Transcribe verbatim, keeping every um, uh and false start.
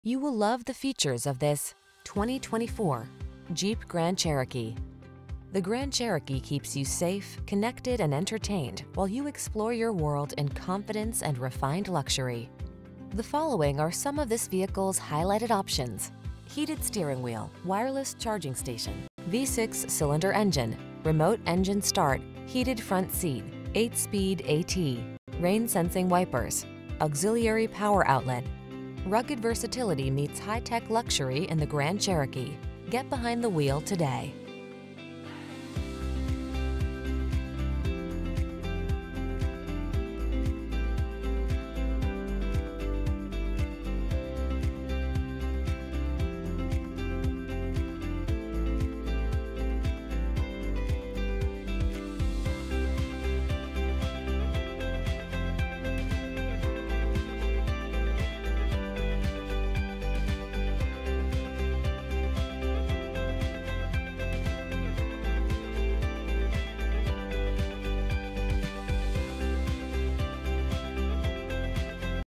You will love the features of this twenty twenty-four Jeep Grand Cherokee. The Grand Cherokee keeps you safe, connected, and entertained while you explore your world in confidence and refined luxury. The following are some of this vehicle's highlighted options: heated steering wheel, wireless charging station, V six cylinder engine, remote engine start, heated front seat, eight speed A T, rain sensing wipers, auxiliary power outlet. Rugged versatility meets high-tech luxury in the Grand Cherokee. Get behind the wheel today.